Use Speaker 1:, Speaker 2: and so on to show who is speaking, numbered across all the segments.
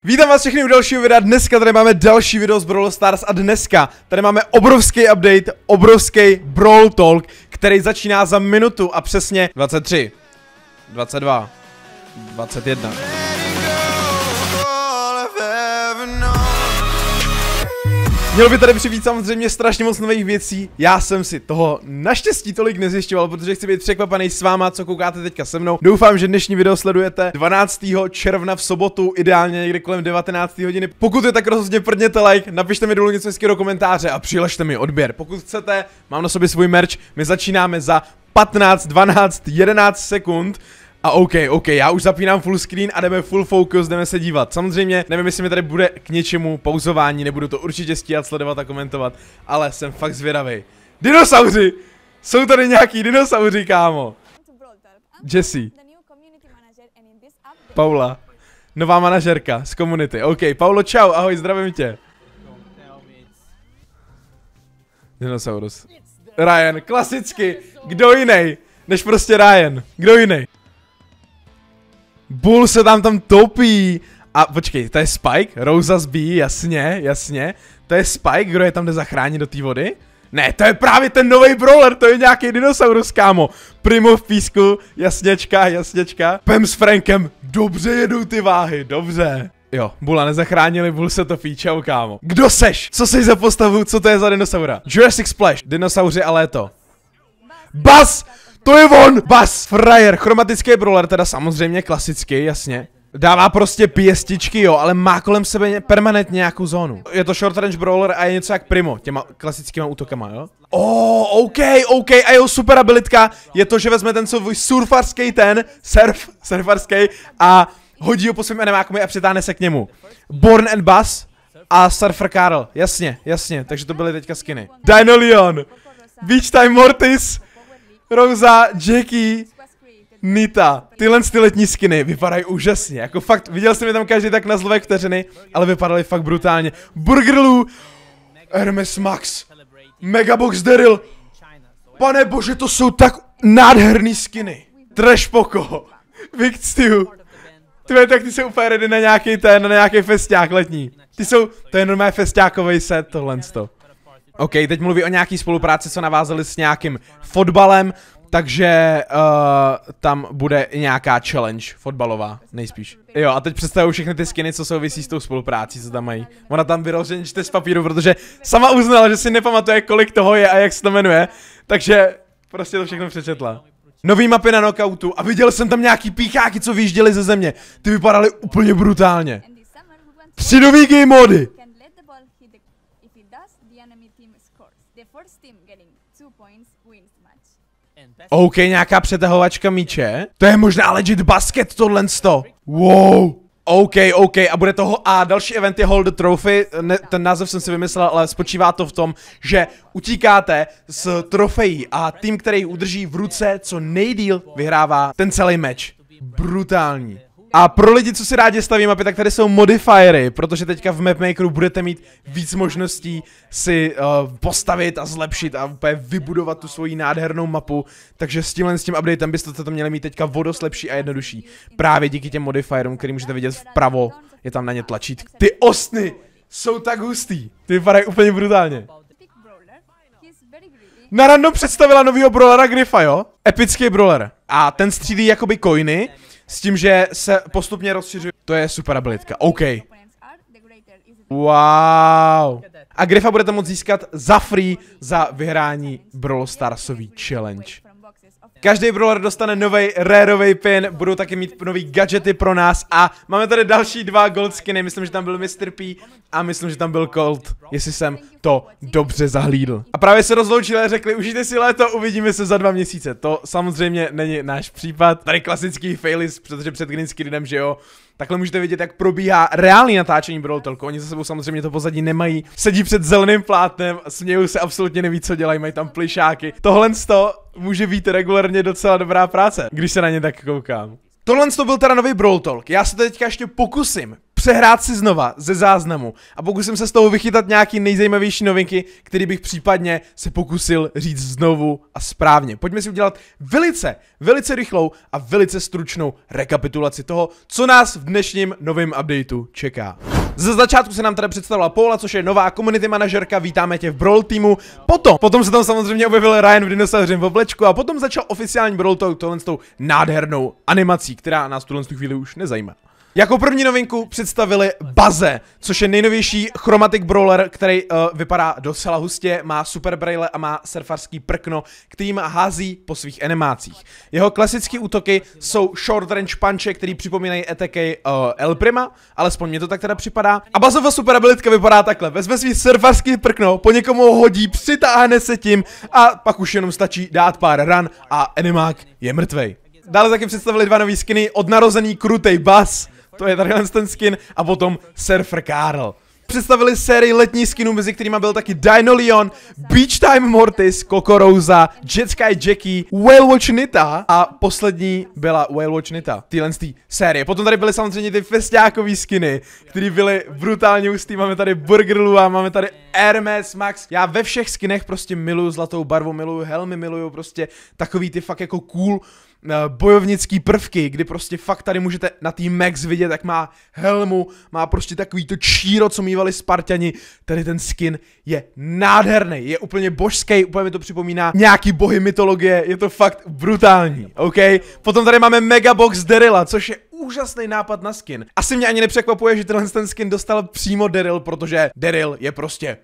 Speaker 1: Vítám vás všechny u dalšího videa. Dneska tady máme další video z Brawl Stars a dneska tady máme obrovský update, obrovský Brawl Talk, který začíná za minutu a přesně 23, 22, 21. Mělo by tady přibýt samozřejmě strašně moc nových věcí. Já jsem si toho naštěstí tolik nezjišťoval, protože chci být překvapený s váma, co koukáte teďka se mnou. Doufám, že dnešní video sledujete 12. června v sobotu, ideálně někdy kolem 19. hodiny. Pokud je tak rozhodně prdněte like, napište mi dolů něco hezkého do komentáře a přihlašte mi odběr. Pokud chcete, mám na sobě svůj merch, my začínáme za 15, 12, 11 sekund. A OK, já už zapínám full screen a jdeme full focus, jdeme se dívat. Samozřejmě, nevím, jestli mi tady bude k něčemu pauzování, nebudu to určitě stíhat, sledovat a komentovat, ale jsem fakt zvědavý. Dinosauři! Jsou tady nějaký dinosauři, kámo. Jessie. Paula. Nová manažerka z komunity. OK, Paulo, čau, ahoj, zdravím tě. Dinosaurus. Ryan, klasicky, kdo jiný, než prostě Ryan, kdo jiný. Bull se tam topí. A počkej, to je Spike? Rosa zbíjí, jasně. To je Spike, kdo je tam jde zachránit do té vody? Ne, to je právě ten nový brawler, to je nějaký dinosaurus, kámo. Primo v písku, jasněčka. Pem s Frankem, dobře jedou ty váhy, dobře. Jo, Bulla nezachránili, Bull se topí, čau, kámo. Kdo seš? Co seš za postavu, co to je za dinosaura? Jurassic Splash, dinosauři a léto. Buzz! To je on! Buzz! Frajer, chromatický brawler, teda samozřejmě klasický, jasně. Dává prostě pěstičky, jo, ale má kolem sebe permanentně nějakou zónu. Je to short range brawler a je něco jak Primo, těma klasickýma útokama, jo? OK, a jeho super abilitka je to, že vezme ten svůj surfarský surfarský a hodí ho po svým enemákovi a přitáhne se k němu. Born and Buzz a Surfer Karl, jasně, takže to byly teďka skiny. Dino Leon, Beach Time Mortis, Rosa, Jackie, Nita. Tyhle letní skiny vypadají úžasně, jako fakt, viděl jsem je tam každý tak na zlové vteřiny, ale vypadaly fakt brutálně. Burgerloo, Hermes Max, Megabox Daryl. Pane bože, to jsou tak nádherný skiny. Trash Poco, Big Stew. Tak ty jsou úplně ready na nějaký festiák letní. To je normálně festiákový set, tohle. OK, teď mluví o nějaký spolupráci, co navázali s nějakým fotbalem, takže tam bude nějaká challenge fotbalová, nejspíš. Jo, a teď představuju všechny ty skiny, co souvisí s tou spoluprácí, co tam mají. Ona tam vyloženě čte z papíru, protože sama uznala, že si nepamatuje, kolik toho je a jak se to jmenuje, takže prostě to všechno přečetla. Nový mapy na knockoutu a viděl jsem tam nějaký pícháky, co vyjížděli ze země. Ty vypadaly úplně brutálně. 3 nový game mody. OK, nějaká přetahovačka míče. To je možná legit basket tohleto. Wow. OK, a bude toho a další event je Hold the Trophy, ten název jsem si vymyslel, ale spočívá to v tom, že utíkáte z trofejí a tým, který udrží v ruce co nejdýl, vyhrává ten celý meč. Brutální. A pro lidi, co si rádi staví mapy, tak tady jsou modifiery, protože teďka v Mapmakeru budete mít víc možností si postavit a zlepšit a úplně vybudovat tu svoji nádhernou mapu, takže s tím updatem byste to měli mít teďka vodost lepší a jednodušší. Právě díky těm modifierům, který můžete vidět vpravo, je tam na ně tlačítko. Ty ostny jsou tak hustý, ty vypadají úplně brutálně. Na random představila novýho brawlera Griffa, jo? Epický brawler. A ten střílí jakoby coiny, s tím, že se postupně rozšiřuje. To je super abilitka, OK. Wow. A Griffa budete moct získat za free za vyhrání Brawl Starsový challenge. Každý brawler dostane nový rareový pin, budou taky mít nový gadgety pro nás a máme tady další 2 gold skiny, myslím, že tam byl Mr. P a myslím, že tam byl Colt, jestli jsem to dobře zahlídl. A právě se rozloučili a řekli, užijte si léto, uvidíme se za 2 měsíce. To samozřejmě není náš případ, tady klasický failis, protože před green screenem, že jo. Takhle můžete vidět, jak probíhá reálný natáčení Brawl Talku. Oni za sebou samozřejmě to pozadí nemají. Sedí před zeleným plátnem, smějou se, absolutně neví, co dělají, mají tam plišáky. Tohle může být regulárně docela dobrá práce, když se na ně tak koukám. Tohle byl teda nový Brawl Talk. Já se teďka ještě pokusím přehrát si znova ze záznamu a pokusím se z toho vychytat nějaký nejzajímavější novinky, který bych případně se pokusil říct znovu a správně. Pojďme si udělat velice rychlou a velice stručnou rekapitulaci toho, co nás v dnešním novém updateu čeká. Ze začátku se nám tady představila Paula, což je nová community manažerka, vítáme tě v Brawl týmu. Potom se tam samozřejmě objevil Ryan v dinosauřím v oblečku a potom začal oficiální Brawl Talk tohle s tou nádhernou animací, která nás v tuhle chvíli už nezajímá. Jako první novinku představili Baze, což je nejnovější chromatic brawler, který vypadá docela hustě, má super braille a má surfarský prkno, kterým hází po svých animácích. Jeho klasické útoky jsou short range punche, který připomínají ataky El Prima, alespoň mě to tak teda připadá. A Bazova super abilitka vypadá takhle, vezme svý surfarský prkno, po někomu ho hodí, přitáhne se tím a pak už jenom stačí dát pár ran a animák je mrtvej. Dále taky představili dva nový skiny, od narozený krutej Buzz, to je tady ten skin, a potom Surfer Karl. Představili sérii letní skinů, mezi kterými byl taky Dino Leon, Beach Time Mortis, Coco Rosa, Jet Sky Jackie, Whale Watch Nita a poslední byla Whale Watch Nita, tyhle série. Potom tady byly samozřejmě ty festiákový skiny, které byly brutálně hustý. Máme tady Burger Lua, máme tady Hermes Max. Já ve všech skinech prostě miluju zlatou barvu, miluju helmy, miluju prostě takový ty fakt jako cool bojovnický prvky, kdy prostě fakt tady můžete na tý Max vidět, jak má helmu, má prostě takový to číro, co mívali Spartani. Tady ten skin je nádherný, je úplně božský, úplně mi to připomíná nějaký bohy mytologie, je to fakt brutální, OK? Potom tady máme Megabox Darryla, což je úžasný nápad na skin. Asi mě ani nepřekvapuje, že ten skin dostal přímo Darryl, protože Darryl je prostě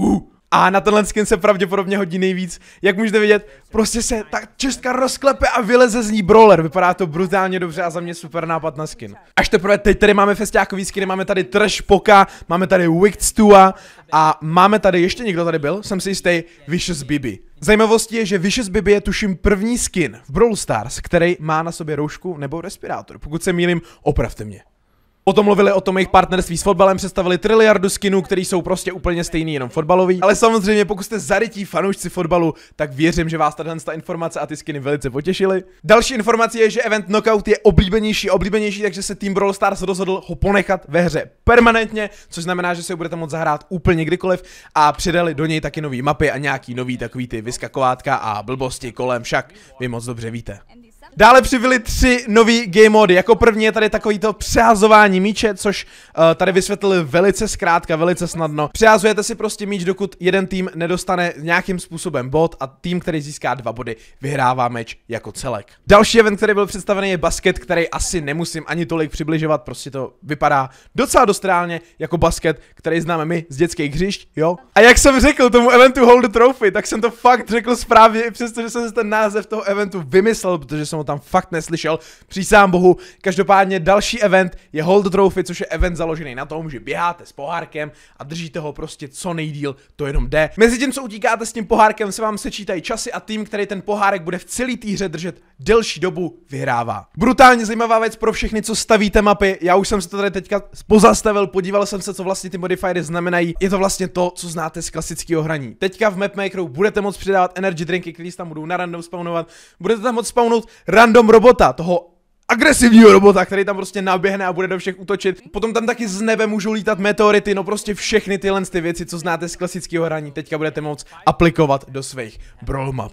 Speaker 1: a na tenhle skin se pravděpodobně hodí nejvíc. Jak můžete vidět, prostě se ta čestka rozklepe a vyleze z ní brawler. Vypadá to brutálně dobře a za mě super nápad na skin. Až teprve teď tady máme festiákový skiny, máme tady Trash Poka, máme tady Wicked Stua a máme tady, ještě někdo tady byl, jsem si jistý, Vicious Bibi. Zajímavostí je, že Vicious Bibi je tuším první skin v Brawl Stars, který má na sobě roušku nebo respirátor. Pokud se mýlím, opravte mě. Potom mluvili o tom jejich partnerství s fotbalem, představili triliardu skinů, který jsou prostě úplně stejný, jenom fotbalový. Ale samozřejmě, pokud jste zarytí fanoušci fotbalu, tak věřím, že vás tato informace a ty skiny velice potěšily. Další informace je, že event Knockout je oblíbenější, takže se tým Brawl Stars rozhodl ho ponechat ve hře permanentně, což znamená, že si ho budete moct zahrát úplně kdykoliv a přidali do něj taky nový mapy a nějaký nový takový ty vyskakovátka a blbosti kolem, však vy moc dobře víte. Dále přibyly 3 nový game mody. Jako první je tady takovýto přehazování míče, což tady vysvětlili velice zkrátka, velice snadno. Přehazujete si prostě míč, dokud jeden tým nedostane nějakým způsobem bod a tým, který získá 2 body, vyhrává meč jako celek. Další event, který byl představený, je basket, který asi nemusím ani tolik přibližovat, prostě to vypadá docela dost reálně jako basket, který známe my z dětských hřišť, jo? A jak jsem řekl tomu eventu Hold the Trophy, tak jsem to fakt řekl správně, i přestože jsem si ten název toho eventu vymyslel, protože jsem ho tam fakt neslyšel, přísám bohu. Každopádně další event je Hold the Trophy, což je event založený na tom, že běháte s pohárkem a držíte ho prostě co nejdýl, to jenom jde. Mezi tím, co utíkáte s tím pohárkem, se vám sečítají časy a tým, který ten pohárek bude v celé té hře držet delší dobu, vyhrává. Brutálně zajímavá věc pro všechny, co stavíte mapy. Já už jsem se to tady teďka pozastavil, podíval jsem se, co vlastně ty modifiery znamenají. Je to vlastně to, co znáte z klasického hraní. Teďka v mapmakeru budete moct přidávat energy drinky, které tam budou na random spawnovat. Budete tam moct spawnout random robota, toho agresivního robota, který tam prostě naběhne a bude do všech útočit. Potom tam taky z nebe můžou lítat meteority, no prostě všechny tyhle ty věci, co znáte z klasického hraní, teďka budete moct aplikovat do svých brawl map.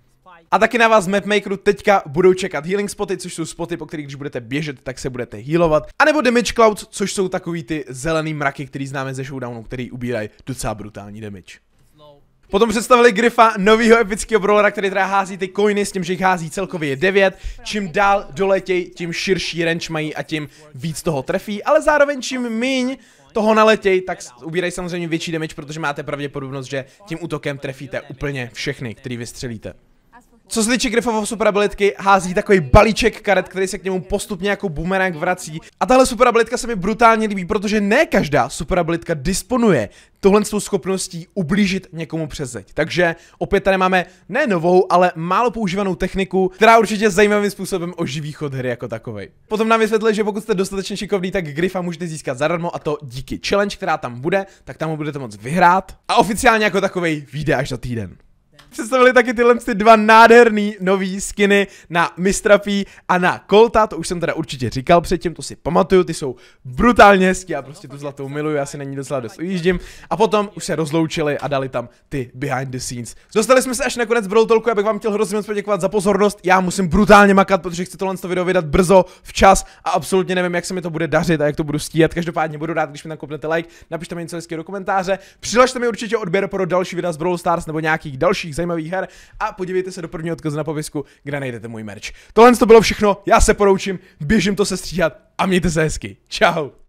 Speaker 1: A taky na vás v mapmakeru teďka budou čekat healing spoty, což jsou spoty, po kterých když budete běžet, tak se budete healovat. A nebo damage clouds, což jsou takový ty zelený mraky, který známe ze showdownu, který ubírají docela brutální damage. Potom představili Griffa, novýho epického brawlera, který teda hází ty coiny s tím, že jich hází celkově je 9. Čím dál doletěj, tím širší range mají a tím víc toho trefí, ale zároveň čím míň toho naletěj, tak ubírají samozřejmě větší damage, protože máte pravděpodobnost, že tím útokem trefíte úplně všechny, který vystřelíte. Co se týče Griffovo super abilitky, hází takový balíček karet, který se k němu postupně jako boomerang vrací. A tahle super abilitka se mi brutálně líbí, protože ne každá super abilitka disponuje tohle s tou schopností ublížit někomu přes zeď. Takže opět tady máme ne novou, ale málo používanou techniku, která určitě zajímavým způsobem oživí chod hry jako takovej. Potom nám vysvětlili, že pokud jste dostatečně šikovný, tak Griffa můžete získat zadarmo, a to díky challenge, která tam bude, tak tam ho budete moct vyhrát. A oficiálně jako takovej vyjde až za týden. představili taky tyhle ty dva nádherný nový skiny na Mistra P a na Colta, to už jsem teda určitě říkal předtím, to si pamatuju, ty jsou brutálně hezký, já prostě tu zlatou miluju, já si na ní docela dost ujíždím. A potom už se rozloučili a dali tam ty behind the scenes. Dostali jsme se až na konec Brawl Talku, abych vám chtěl hrozně moc poděkovat za pozornost. Já musím brutálně makat, protože chci tohle video vydat brzo, včas a absolutně nevím, jak se mi to bude dařit a jak to budu stíhat. Každopádně budu rád, když mi tam kopnete like, napište mi něco hezkého do komentáře, přihlašte mi určitě odběr pro další videa z Brawl Stars nebo nějakých dalších zajímavých her a podívejte se do prvního odkazu na popisku, kde najdete můj merch. Tohle to bylo všechno, já se poroučím, běžím to sestříhat a mějte se hezky. Čau.